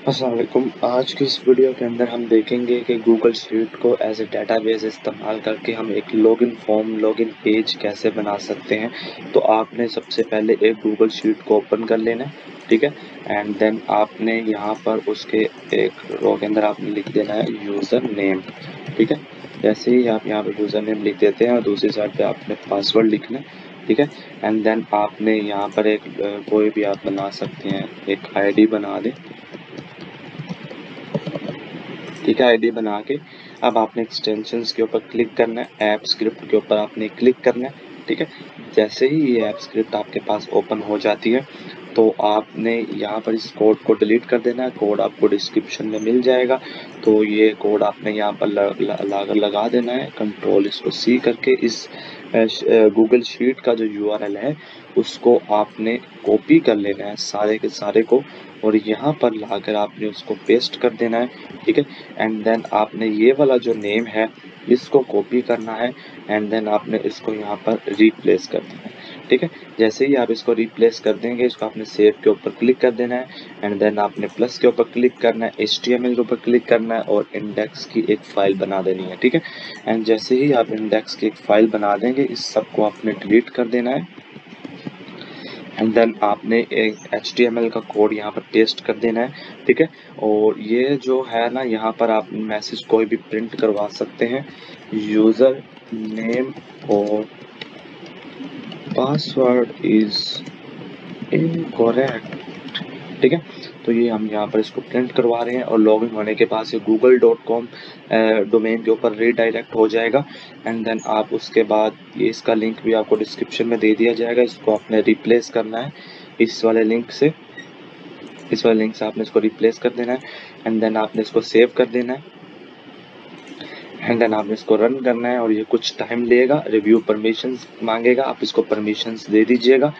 अस्सलाम वालेकुम। आज की इस वीडियो के अंदर हम देखेंगे कि गूगल शीट को एज ए डेटाबेस इस्तेमाल करके हम एक लॉगिन फॉर्म लॉगिन पेज कैसे बना सकते हैं। तो आपने सबसे पहले एक गूगल शीट को ओपन कर लेना है, ठीक है। एंड देन आपने यहाँ पर उसके एक रो के अंदर आपने लिख देना है यूज़र नेम, ठीक है। जैसे ही आप यहाँ पर यूज़र नेम लिख देते हैं और दूसरी साइड पे आपने पासवर्ड लिखना है, ठीक है। एंड देन आपने यहाँ पर एक कोई भी आप बना सकते हैं, एक आईडी बना दें, ठीक है। आईडी बना के अब आपने एक्सटेंशंस के ऊपर क्लिक करना है, ऐप स्क्रिप्ट के ऊपर आपने क्लिक करना है, ठीक है। जैसे ही ये ऐप स्क्रिप्ट आपके पास ओपन हो जाती है तो आपने यहाँ पर इस कोड को डिलीट कर देना है। कोड आपको डिस्क्रिप्शन में मिल जाएगा, तो ये कोड आपने यहाँ पर लगा देना है। कंट्रोल इसको सी करके इस गूगल शीट का जो यूआरएल है उसको आपने कॉपी कर लेना है सारे के सारे को, और यहाँ पर लाकर आपने उसको पेस्ट कर देना है, ठीक है। एंड देन आपने ये वाला जो नेम है इसको कॉपी करना है एंड देन आपने इसको यहाँ पर रिप्लेस कर देना है, ठीक है। जैसे ही आप इसको रिप्लेस कर देंगे इसको आपने सेव के ऊपर क्लिक कर देना है एंड देन आपने प्लस के ऊपर क्लिक करना है, HTML के ऊपर क्लिक करना है और इंडेक्स की एक फाइल बना देनी है, ठीक है। एंड जैसे ही आप इंडेक्स की एक फाइल बना देंगे इस सब को आपने डिलीट कर देना है एंड देन आपने एक HTML का कोड यहाँ पर पेस्ट कर देना है, ठीक है। और ये जो है ना, यहाँ पर आप मैसेज कोई भी प्रिंट करवा सकते हैं, यूज़र नेम और पासवर्ड इज इनकरेक्ट, ठीक है। तो ये हम यहाँ पर इसको प्रिंट करवा रहे हैं और लॉगिन होने के बाद ये google.com डोमेन के ऊपर रीडायरेक्ट हो जाएगा एंड देन आप उसके बाद ये इसका लिंक भी आपको डिस्क्रिप्शन में दे दिया जाएगा। इसको आपने रिप्लेस करना है इस वाले लिंक से, इस वाले लिंक से आपने इसको रिप्लेस कर देना है एंड देन आपने इसको सेव कर देना है एंड देन आपने इसको रन करना है और ये कुछ टाइम लेगा। रिव्यू परमिशंस मांगेगा, आप इसको परमिशंस दे दीजिएगा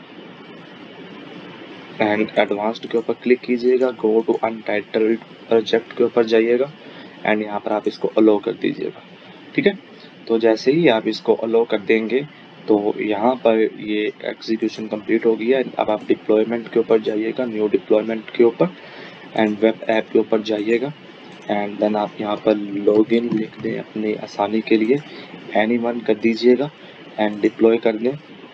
एंड एडवांस्ड के ऊपर क्लिक कीजिएगा, गो टू अनटाइटल्ड प्रोजेक्ट के ऊपर जाइएगा एंड यहाँ पर आप इसको अलो कर दीजिएगा, ठीक है। तो जैसे ही आप इसको अलो कर देंगे तो यहाँ पर ये एग्जीक्यूशन कंप्लीट हो गया। अब आप डिप्लॉयमेंट के ऊपर जाइएगा, न्यू डिप्लॉयमेंट के ऊपर एंड वेब ऐप के ऊपर जाइएगा एंड देन आप यहाँ पर लॉगिन लिख दें अपनी आसानी के लिए, एनीवन कर दीजिएगा एंड डिप्लॉय कर दें।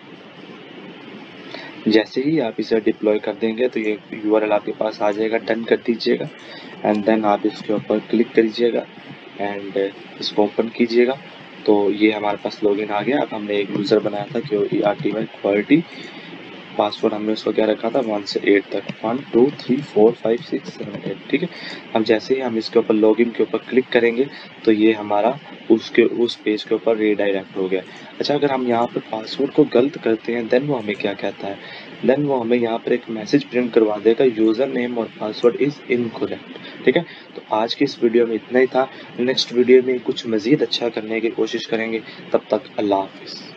जैसे ही आप इसे डिप्लॉय कर देंगे तो ये यूआरएल आपके पास आ जाएगा, डन कर दीजिएगा एंड देन आप इसके ऊपर क्लिक करिएगा एंड इसको ओपन कीजिएगा। तो ये हमारे पास लॉगिन आ गया। अब हमने एक यूज़र बनाया था QERTY क्वालिटी, पासवर्ड हमने उसको क्या रखा था 1 से 8 तक, 1 2 3 4 5 6 7 8, ठीक है। अब जैसे ही हम इसके ऊपर लॉगिन के ऊपर क्लिक करेंगे तो ये हमारा उस पेज के ऊपर रीडायरेक्ट हो गया। अच्छा, अगर हम यहाँ पर पासवर्ड को गलत करते हैं देन वो हमें क्या कहता है, देन वो हमें यहाँ पर एक मैसेज प्रिंट करवा देगा, यूज़र नेम और पासवर्ड इज़ इनकरेक्ट, ठीक है। तो आज की इस वीडियो में इतना ही था। नेक्स्ट वीडियो में कुछ मज़ीद अच्छा करने की कोशिश करेंगे। तब तक अल्लाह हाफिज़।